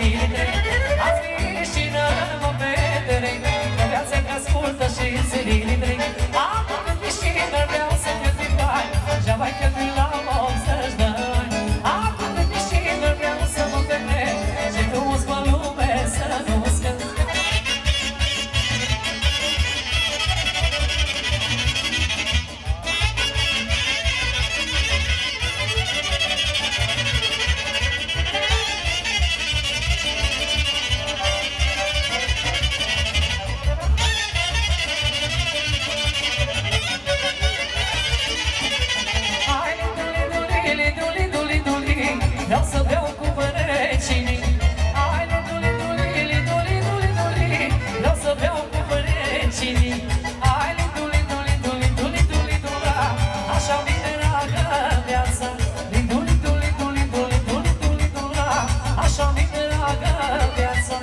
zilele azi și n-mă petrec, că viața e scurtă și zilele trec. Acum și n vreau să cheltui bani, și-a mai cheltui la 80 de ani. Acum și n vreau să mă petrec, și frumos pe lume să nu scăd. Vreau să beau cu părecinii. Hai, liduli, duli, liduli, duli, duli. Vreau să beau cu părecinii. Hai, liduli, duli, duli, duli, duli, dula. Așa-mi dragă viața. Liduli, duli, duli, duli, duli, duli, dula. Așa-mi dragă viața.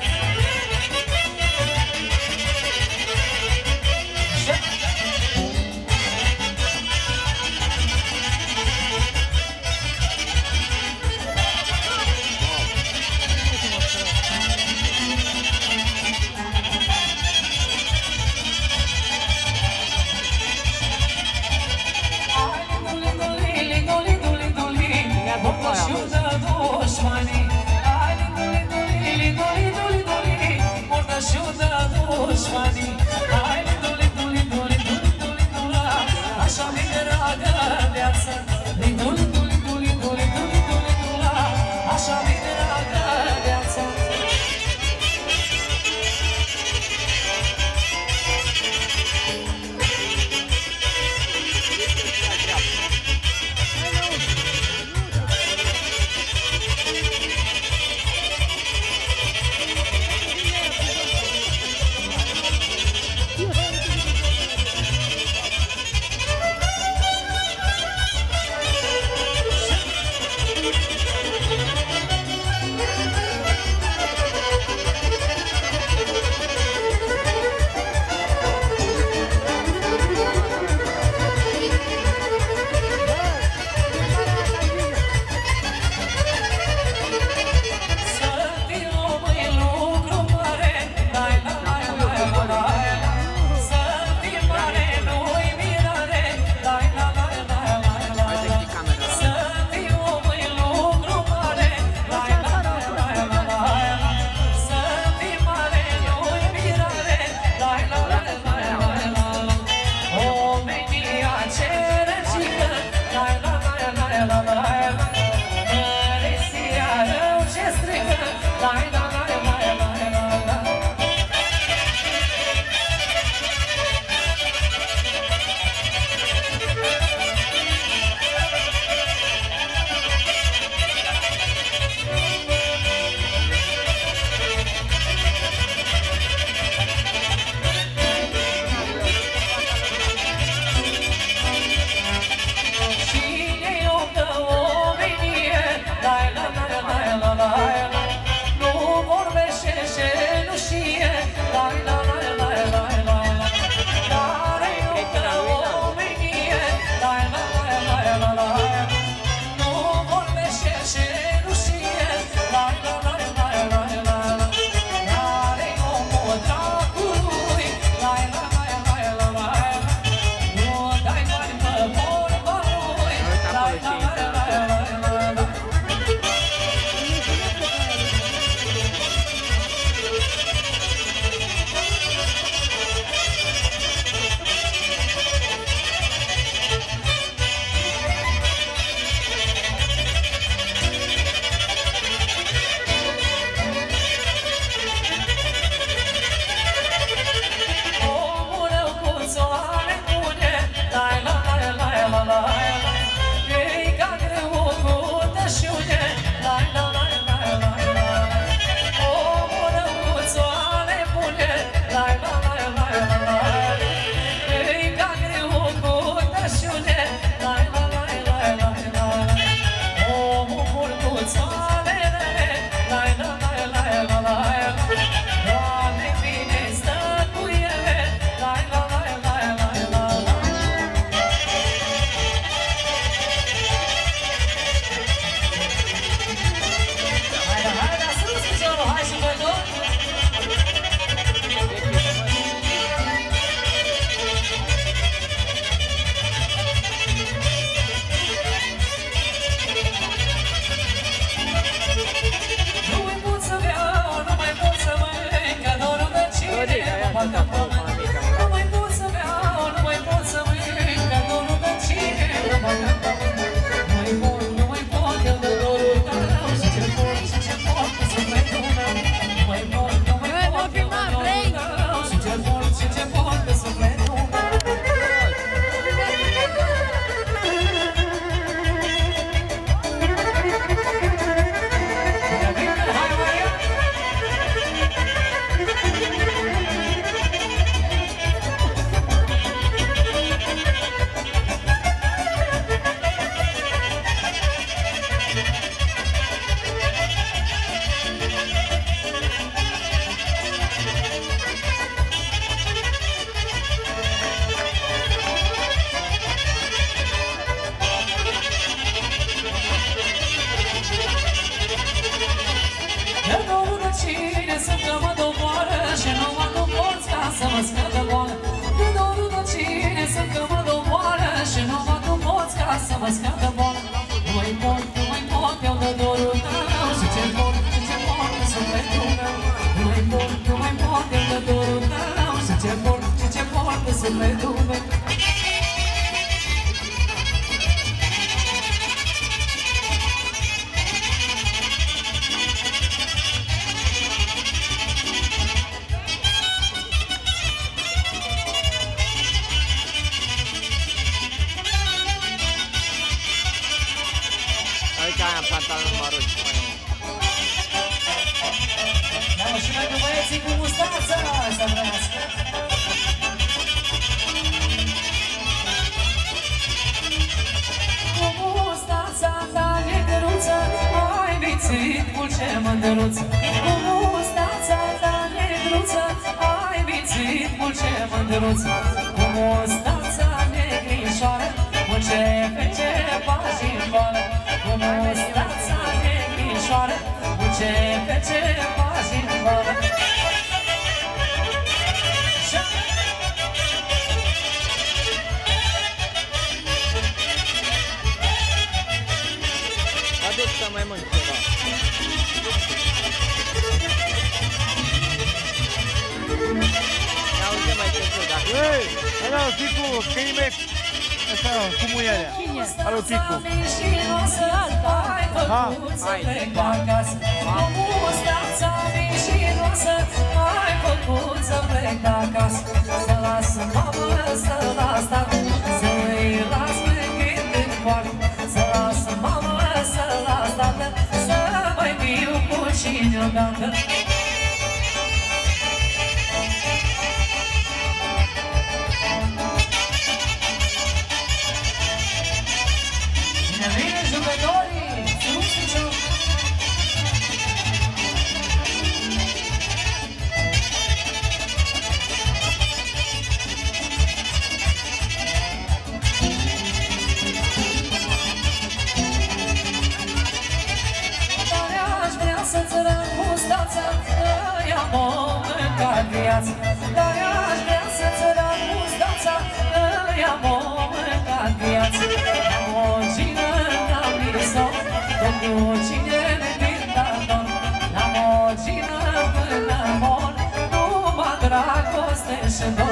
sufletul meu. Aici am pantaloni măruți. Da, și pentru băieții cu mustața să vrească. Cu mustața ta negruță, ai vițit pulce mândruță. Cu mustața ta negruță, ai vițit pulce mândruță. Cu mustața negrișoară, pulce pe ce pași în goală. Cu mustața negrișoară, pulce pe ce pași în goală. Aduc să mai mânc ceva. Ia uite mai târziu dacă... Ei, ăla, Chicu, scrie-mi asta, cu muierea. Alo, Chicu. Hai, cu mustața mișinoasă, ai făcut să plec acasă. Să las mamă, să las tată, să-i las pe gând în coară. Să las mamă, să las tată, să mai fiu puțin odată. Bine, bine, jucătorii! Sus, sus! Dar aș vrea să-ți rămân mustața, că-i-am mâncat viața. Dar aș vrea să-ți rămân mustața, că-i-am mâncat viața. Am o gină, n-am vis-o, tot cu cine ne-din dator. N-am o gină până mor, numai dragoste și dor.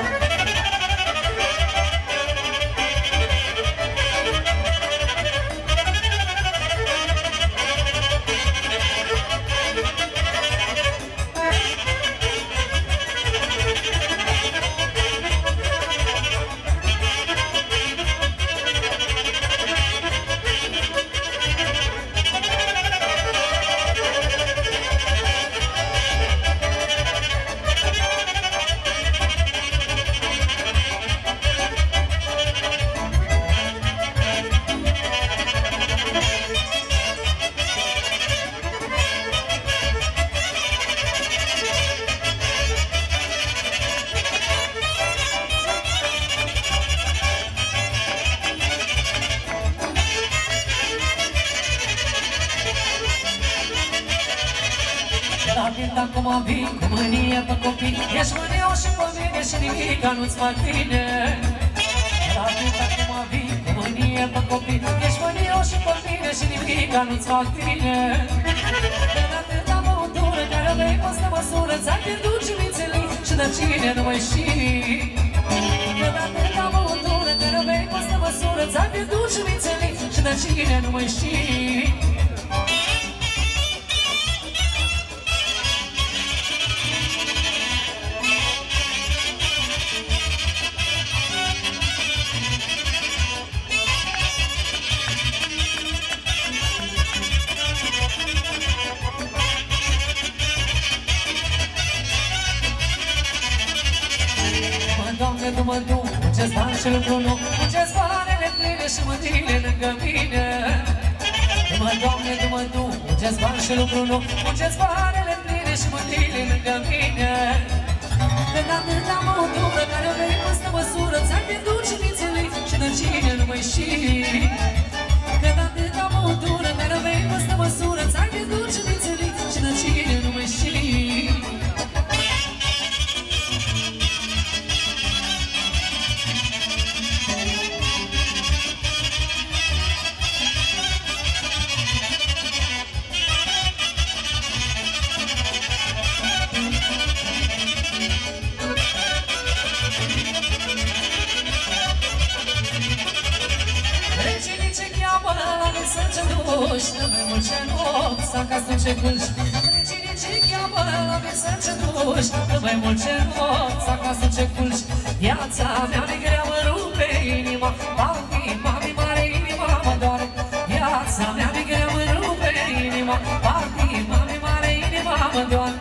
La când acum vin cu mânie pe copii, ești mânios și pe mine și nimica nu-ți fac bine. La când acum vin cu mânie pe copii, ești mânios și pe mine și nimica nu-ți fac bine. Când atâta băutură care vei păstă măsură, ți-ai pierdut cimițele și de cine nu mai știi. Când atâta băutură care vei păstă măsură, ți-ai pierdut cimițele și de cine nu mai știi. Doamne, tu mă duc, ce-ți bani și lucru nu, ce-ți banele pline și mândrile lângă mine. Mă, Doamne, tu mă duc, ce-ți bani și lucru nu, ce-ți banele pline și mândrile lângă mine. Când atâta măutură care o vei păstă măsură, ți-ai pierdut cimițele și de cine nu mai știi. Când atâta măutură care o vei păstă măsură, ți-ai pierdut cimițele și de cine nu mai știi. duci, dă mai mult ce nu, să acasă ce culci. Cine ce cheamă la viață ce duci, dă mai mult ce nu, să acasă ce culci. Viața mea de grea mă rupe inima, mami, mami, mare inima mă doare. Viața mea de grea mă rupe inima, mami, mami, mare inima mă doare.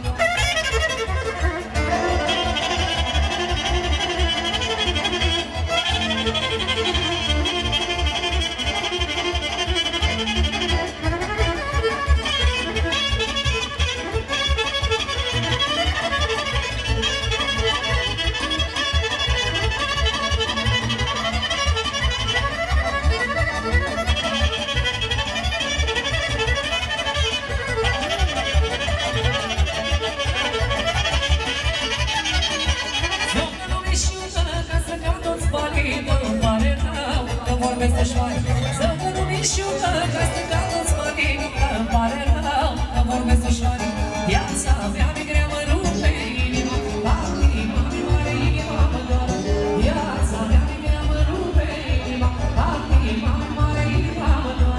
Să vă numiți și eu că strica toți banii, că îmi pare rău că vorbesc ușoare. Viața mea de grea mă rupe inima, mami, mami, mare inima mă doare. Viața mea de grea mă rupe inima, mami, mami, mare inima mă doare.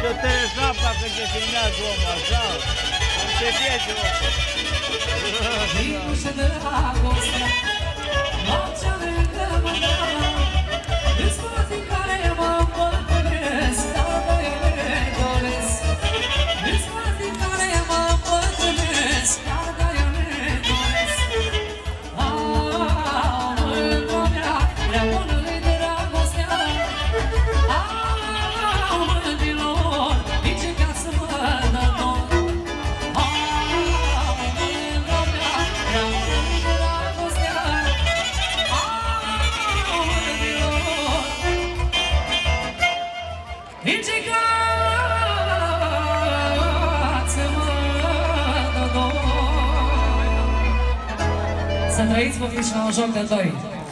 Și o teleșoapă că te filmează omul, așa? Nu te vezi, omul. Nici dragostea, noaptea lângă mă dă, îți fac care mă împătrânesc, dar ele doresc. Îți fac care mă împătrânesc, dar ele doresc. Mândră mea, prea bună-i dragostea, mândrilor, nici ca să mă dă dor. Să trăiți copii și la un joc de doi.